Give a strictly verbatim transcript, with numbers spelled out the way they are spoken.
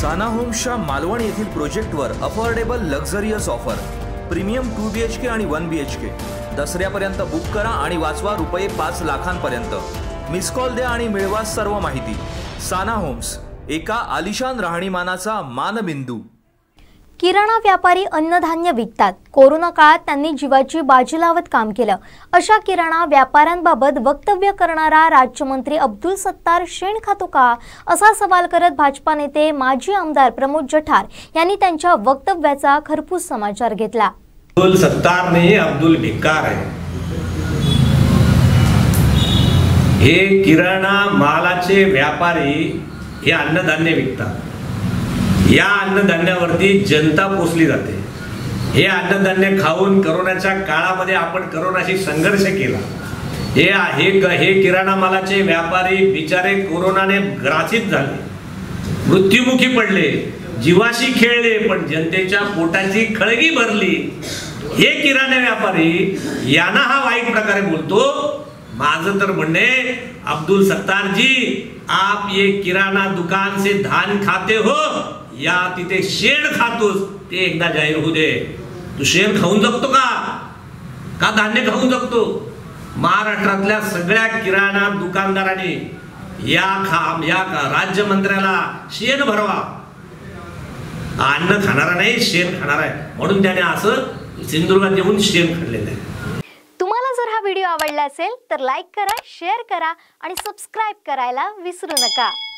साना होम्सच्या मालवण येथील प्रोजेक्टवर affordable luxurious offer, premium two B H K आणि वन बी एच के दसऱ्यापर्यंत बुक करा आणि वाचवा रुपये पाच लाखांपर्यंत। मिस कॉल द्या आणि मिळवा सर्व माहिती। साना होम्स, एका आलिशान राहणीमानाचा मानबिंदू। किराणा व्यापारी अन्नधान्य विकतात। कोरोना काळात त्यांनी जीवाची बाजी लावत काम केलं। अशा किराणा व्यापाऱ्यांबाबत वक्तव्य करणारा राज्यमंत्री अब्दुल सत्तार शेण खातो का, असा सवाल करत भाजपा नेते माजी आमदार प्रमोद जठार यांनी त्यांच्या वक्तव्याचा खरपूस समाचार घेतला। अब्दुल सत्तार नहीं, अब्दुल भिकार है। हे किराणा मालाचे व्यापारी हे अन्नधान्य विकतात। या अन्नधान्यावरती जनता पोसली जाते। हे अन्नधान्य खाऊन कोरोनाच्या काळामध्ये आपण कोरोनाशी संघर्ष केला। हे हे हे किराणा मालाचे व्यापारी बिचारे कोरोनाने ग्रासित झाले, मृत्युमुखी पडले, जीवाशी खेळले, पण जनतेच्या पोटाची खळगी भरली। हे किराणा व्यापारी यांना हा वाईट प्रकारे बोलतो। माझं तर म्हणणे, अब्दुल सत्तार जी, आप ये किराणा दुकान से धान खाते हो या तिथे शेण खातोस, ते एकदा जाहीर होऊ दे। तू शेण खाऊन जगतो का का धान्य खाऊन जगतो? महाराष्ट्रातल्या सगळ्या किराणा दुकानदारांनी या खा या राज्यमंत्र्याला शेण भरवा। अन्न खाणारा नाही, शेण खाणार आहे, म्हणून त्याने असं सिंधुदुर्गात येऊन शेण खाल्लेलं आहे। तुम्हाला जर हा व्हिडिओ आवडला असेल तर लाईक करा, शेअर करा आणि सबस्क्राइब करायला विसरू नका।